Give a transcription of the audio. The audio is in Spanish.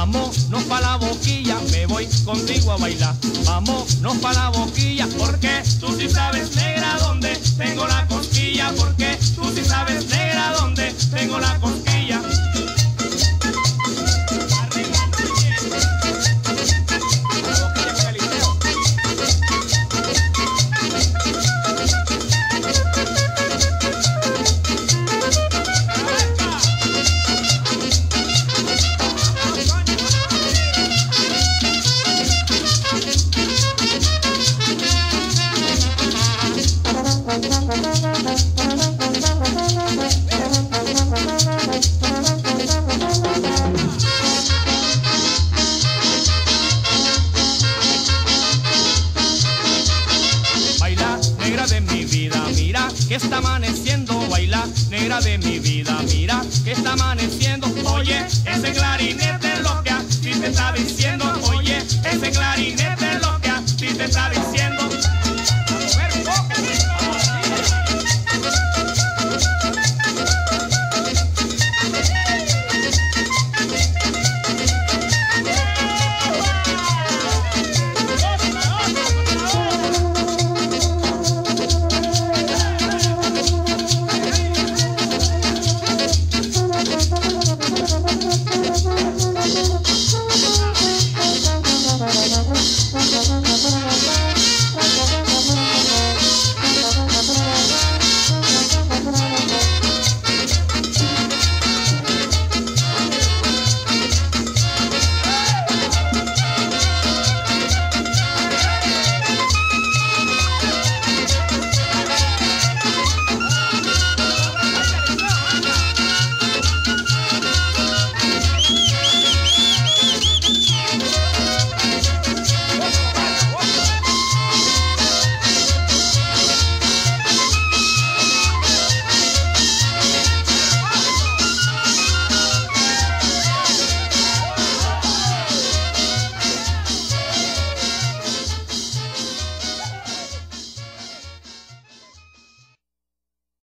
vámonos pa' la boquilla, me voy contigo a bailar. Vámonos pa' la boquilla, porque tú sí sabes, negra, dónde tengo la cosquilla, porque tú sí sabes, negra, dónde tengo la cosquilla. Que está amaneciendo, baila, negra de mi vida, mira que está amaneciendo. Oye, ese clarinete lo que a ti te está diciendo. Oye,